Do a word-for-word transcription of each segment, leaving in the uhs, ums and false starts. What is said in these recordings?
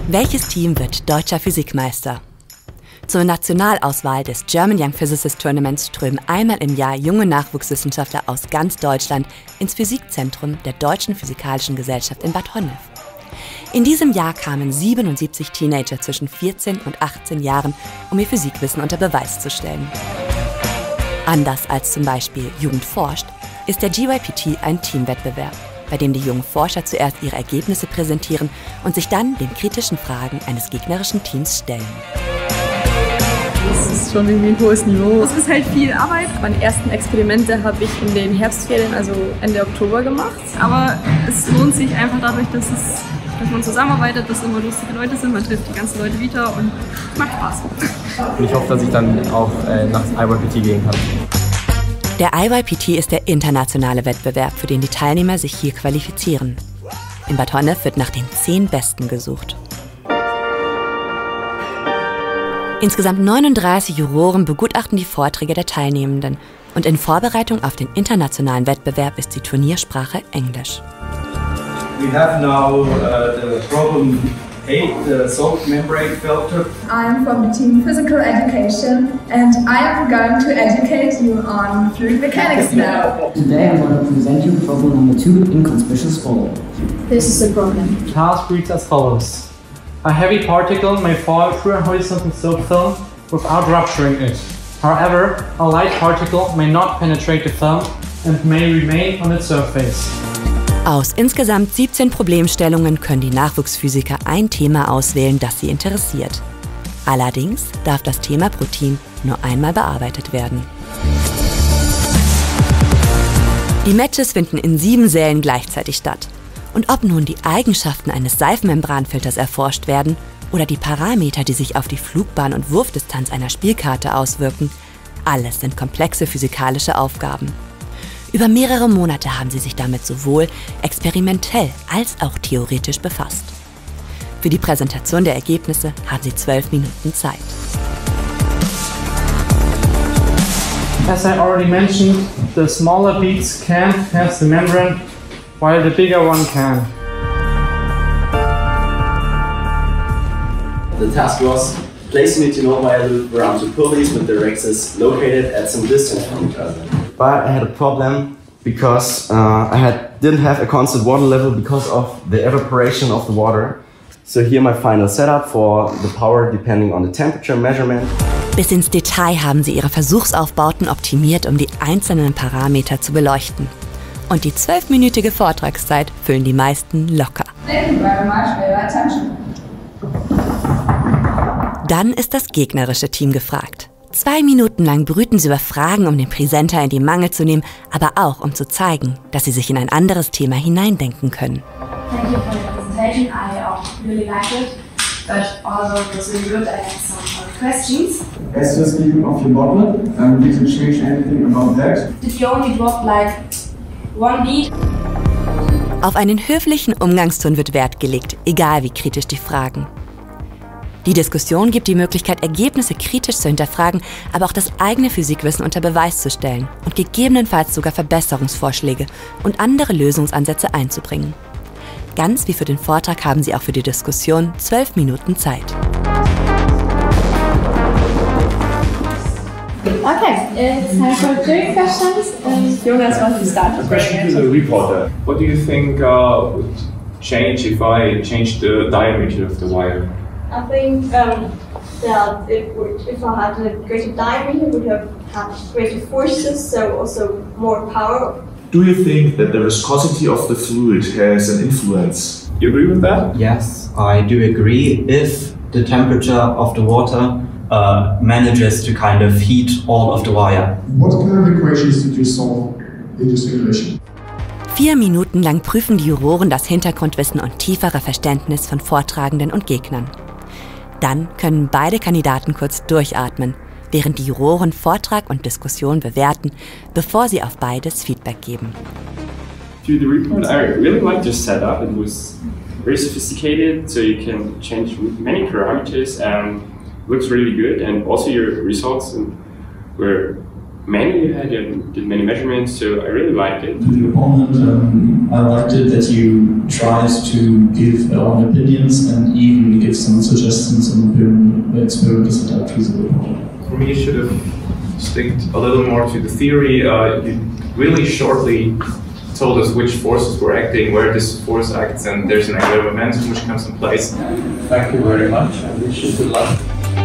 Welches Team wird deutscher Physikmeister? Zur Nationalauswahl des German Young Physicist Tournaments strömen einmal im Jahr junge Nachwuchswissenschaftler aus ganz Deutschland ins Physikzentrum der Deutschen Physikalischen Gesellschaft in Bad Honnef. In diesem Jahr kamen siebenundsiebzig Teenager zwischen vierzehn und achtzehn Jahren, um ihr Physikwissen unter Beweis zu stellen. Anders als zum Beispiel Jugend forscht, ist der G Y P T ein Teamwettbewerb, bei dem die jungen Forscher zuerst ihre Ergebnisse präsentieren und sich dann den kritischen Fragen eines gegnerischen Teams stellen. Das ist schon irgendwie ein hohes Niveau. Es ist halt viel Arbeit. Meine ersten Experimente habe ich in den Herbstferien, also Ende Oktober, gemacht. Aber es lohnt sich einfach dadurch, dass, es, dass man zusammenarbeitet, dass immer lustige Leute sind, man trifft die ganzen Leute wieder und es macht Spaß. Und ich hoffe, dass ich dann auch äh, nach I Y P T gehen kann. Der I Y P T ist der internationale Wettbewerb, für den die Teilnehmer sich hier qualifizieren. In Bad Honnef wird nach den zehn Besten gesucht. Insgesamt neununddreißig Juroren begutachten die Vorträge der Teilnehmenden und in Vorbereitung auf den internationalen Wettbewerb ist die Turniersprache Englisch. We have now uh, the problem eight, the salt membrane filter. I'm from the team Physical Education and I am going to educate you on fluid mechanics now. Today I'm going to present you problem number two, inconspicuous fall. This is the problem. The task reads as follows. A heavy particle may fall through a horizontal soap film without rupturing it. However, a light particle may not penetrate the film and may remain on its surface. Aus insgesamt siebzehn Problemstellungen können die Nachwuchsphysiker ein Thema auswählen, das sie interessiert. Allerdings darf das Thema pro Team nur einmal bearbeitet werden. Die Matches finden in sieben Sälen gleichzeitig statt. Und ob nun die Eigenschaften eines Seifenmembranfilters erforscht werden oder die Parameter, die sich auf die Flugbahn und Wurfdistanz einer Spielkarte auswirken, alles sind komplexe physikalische Aufgaben. Über mehrere Monate haben sie sich damit sowohl experimentell als auch theoretisch befasst. Für die Präsentation der Ergebnisse haben sie zwölf Minuten Zeit. As I already mentioned, the smaller beads can't pass the membrane, while the bigger one can. The task was place a meteor wire loop around two pulleys with their axes located at some distance from each other. But I had a problem because uh, I had, didn't have a constant water level because of the evaporation of the water. So here my final setup for the power depending on the temperature measurement. Bis ins Detail haben sie ihre Versuchsaufbauten optimiert, um die einzelnen Parameter zu beleuchten. Und die zwölfminütige Vortragszeit füllen die meisten locker. Thank you very much for your attention. Dann ist das gegnerische Team gefragt. Zwei Minuten lang brüten sie über Fragen, um den Präsenter in die Mangel zu nehmen, aber auch um zu zeigen, dass sie sich in ein anderes Thema hineindenken können. Thank you for your presentation. I uh, really liked it, but although it was really good, I had some uh, questions. As you're speaking of your bottle, um, did you change anything about that? Did you only drop like one bead? Auf einen höflichen Umgangston wird Wert gelegt, egal wie kritisch die Fragen. Die Diskussion gibt die Möglichkeit, Ergebnisse kritisch zu hinterfragen, aber auch das eigene Physikwissen unter Beweis zu stellen und gegebenenfalls sogar Verbesserungsvorschläge und andere Lösungsansätze einzubringen. Ganz wie für den Vortrag haben Sie auch für die Diskussion zwölf Minuten Zeit. Okay, it's time for three questions. Um, Jonas wants to start. A question to the reporter. What do you think uh, would change if I change the diameter of the wire? I think um, that it would, if I had a greater diameter, would have had greater forces, so also more power. Do you think that the viscosity of the fluid has an influence? You agree with that? Yes, I do agree. If the temperature of the water uh, manages to kind of heat all of the wire. What kind of equations did you solve in this simulation? Vier Minuten lang prüfen die Juroren das Hintergrundwissen und tiefere Verständnis von Vortragenden und Gegnern. Dann können beide Kandidaten kurz durchatmen, während die Juroren Vortrag und Diskussion bewerten, bevor sie auf beides Feedback geben. To the report, I really liked your setup. It was very sophisticated, so you can change many parameters and looks really good. And also your results were manually had and did many measurements, so I really liked it. Your opponent, um, I liked it that you tried to give your own opinions and even give some suggestions on the experiments that are feasible. For me, you should have stick a little more to the theory. Uh, you really shortly told us which forces were acting, where this force acts, and there's an angular momentum which comes in place. Thank you very much. I wish you good luck.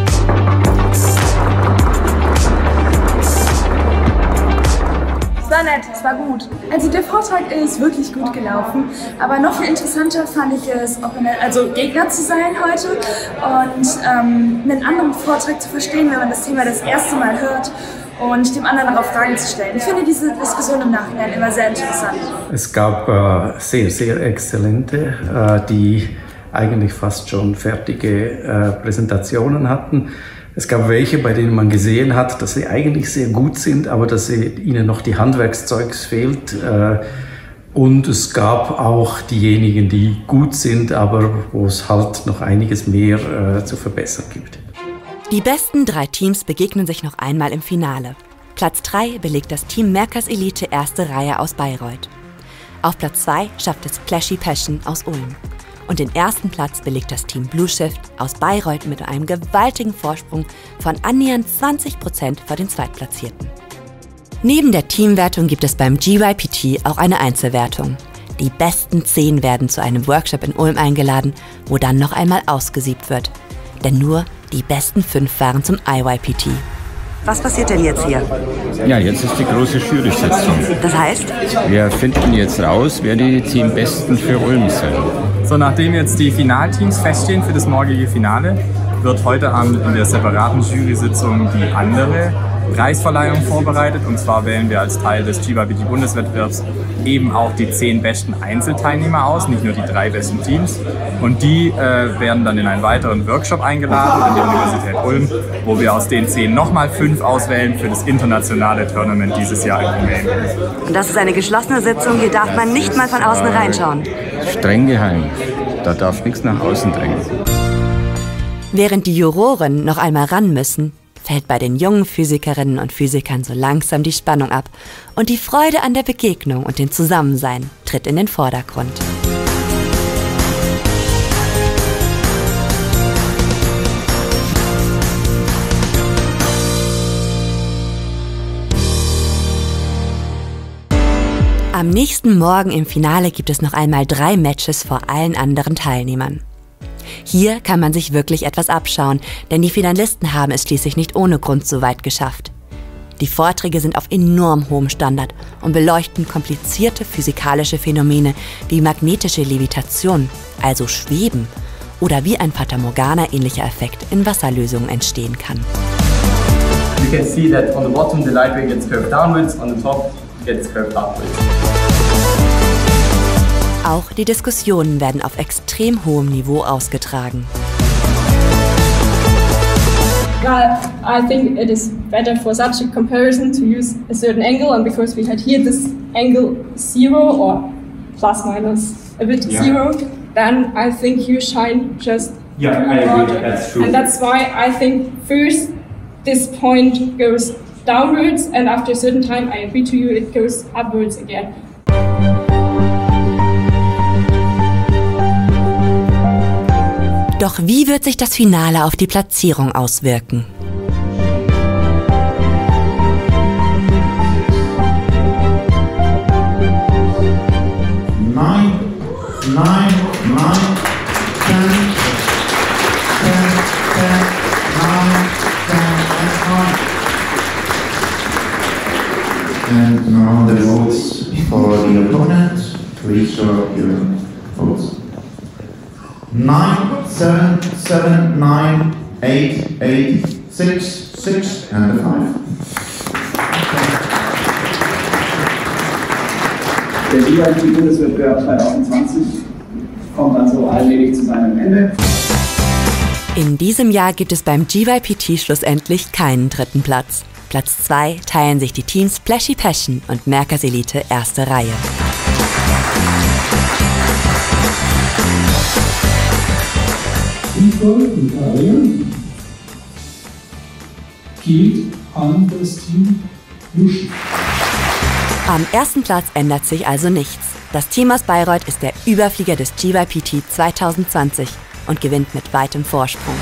Es war nett, es war gut. Also der Vortrag ist wirklich gut gelaufen, aber noch viel interessanter fand ich es, also Gegner zu sein heute und ähm, einen anderen Vortrag zu verstehen, wenn man das Thema das erste Mal hört und dem anderen darauf Fragen zu stellen. Ich finde diese Diskussion im Nachhinein immer sehr interessant. Es gab äh, sehr, sehr exzellente, äh, die eigentlich fast schon fertige äh, Präsentationen hatten. Es gab welche, bei denen man gesehen hat, dass sie eigentlich sehr gut sind, aber dass sie, ihnen noch die Handwerkszeugs fehlt. Und es gab auch diejenigen, die gut sind, aber wo es halt noch einiges mehr äh, zu verbessern gibt. Die besten drei Teams begegnen sich noch einmal im Finale. Platz drei belegt das Team Merkers Elite erste Reihe aus Bayreuth. Auf Platz zwei schafft es Plashy Passion aus Ulm. Und den ersten Platz belegt das Team Blue Shift aus Bayreuth mit einem gewaltigen Vorsprung von annähernd zwanzig Prozent vor den Zweitplatzierten. Neben der Teamwertung gibt es beim G Y P T auch eine Einzelwertung. Die besten zehn werden zu einem Workshop in Ulm eingeladen, wo dann noch einmal ausgesiebt wird. Denn nur die besten fünf waren zum I Y P T. Was passiert denn jetzt hier? Ja, jetzt ist die große Jury-Sitzung. Das heißt? Wir finden jetzt raus, wer die zehn Besten für Ulm sind. So, nachdem jetzt die Finalteams feststehen für das morgige Finale, wird heute Abend in der separaten Jury-Sitzung die andere Preisverleihung vorbereitet. Und zwar wählen wir als Teil des G Y P T-Bundeswettbewerbs eben auch die zehn besten Einzelteilnehmer aus, nicht nur die drei besten Teams. Und die äh, werden dann in einen weiteren Workshop eingeladen an die Universität Ulm, wo wir aus den zehn nochmal fünf auswählen für das internationale Tournament dieses Jahr in Rumänien. Und das ist eine geschlossene Sitzung, hier darf man nicht mal von außen reinschauen. Streng geheim, da darf nichts nach außen drängen. Während die Juroren noch einmal ran müssen, fällt bei den jungen Physikerinnen und Physikern so langsam die Spannung ab und die Freude an der Begegnung und dem Zusammensein tritt in den Vordergrund. Am nächsten Morgen im Finale gibt es noch einmal drei Matches vor allen anderen Teilnehmern. Hier kann man sich wirklich etwas abschauen, denn die Finalisten haben es schließlich nicht ohne Grund so weit geschafft. Die Vorträge sind auf enorm hohem Standard und beleuchten komplizierte physikalische Phänomene wie magnetische Levitation, also Schweben, oder wie ein Fata Morgana-ähnlicher Effekt in Wasserlösungen entstehen kann. You can see that on the bottom the light ray gets curved downwards, on the top it gets curved upwards. Auch die Diskussionen werden auf extrem hohem Niveau ausgetragen. Well, I think it is better for such a comparison to use a certain angle, and because we had here this angle zero or plus minus a bit yeah. zero, then I think you shine just yeah, I agree. That's true. And that's why I think first this point goes downwards, and after a certain time, I agree to you, it goes upwards again. Doch wie wird sich das Finale auf die Platzierung auswirken? Nine, nine, nine, ten, ten, ten, nine, ten, and nine. And now the votes for the opponent. Please show your votes. Nine, seven, seven, nine, eight, eight, six, six, and a five. Der G Y P T-Bundeswettbewerb zwanzig zwanzig kommt also allmählich zu seinem Ende. In diesem Jahr gibt es beim G Y P T schlussendlich keinen dritten Platz. Platz zwei teilen sich die Teams Plashy Passion und Merkers Elite erste Reihe. Nicole und Ariane geht an das Team Am ersten Platz ändert sich also nichts. Das Team aus Bayreuth ist der Überflieger des G Y P T zwanzig zwanzig und gewinnt mit weitem Vorsprung.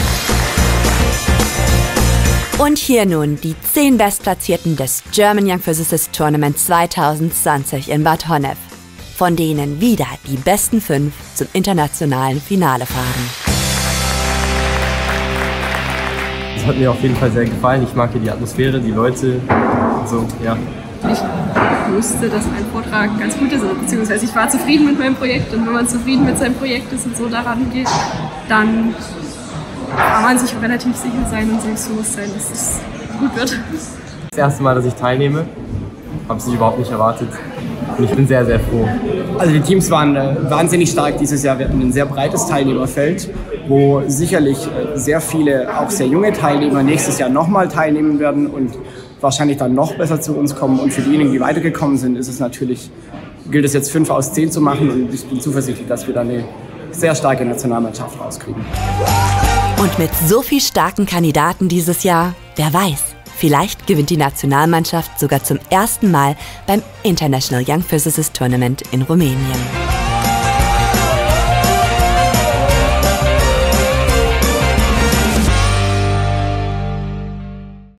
Und hier nun die zehn Bestplatzierten des German Young Physicist Tournament zwanzig zwanzig in Bad Honnef, von denen wieder die besten fünf zum internationalen Finale fahren. Es hat mir auf jeden Fall sehr gefallen. Ich mag hier die Atmosphäre, die Leute und so, ja. Ich wusste, dass mein Vortrag ganz gut ist, beziehungsweise ich war zufrieden mit meinem Projekt, und wenn man zufrieden mit seinem Projekt ist und so daran geht, dann kann man sich relativ sicher sein und selbstbewusst sein, dass es gut wird. Das erste Mal, dass ich teilnehme, habe es überhaupt nicht erwartet und ich bin sehr, sehr froh. Also die Teams waren äh, wahnsinnig stark dieses Jahr. Wir hatten ein sehr breites Teilnehmerfeld, wo sicherlich äh, sehr viele, auch sehr junge Teilnehmer nächstes Jahr nochmal teilnehmen werden und wahrscheinlich dann noch besser zu uns kommen. Und für diejenigen, die weitergekommen sind, ist es natürlich, gilt es jetzt fünf aus zehn zu machen, und ich bin zuversichtlich, dass wir dann eine sehr starke Nationalmannschaft rauskriegen. Und mit so viel starken Kandidaten dieses Jahr, wer weiß, vielleicht gewinnt die Nationalmannschaft sogar zum ersten Mal beim International Young Physicist Tournament in Rumänien.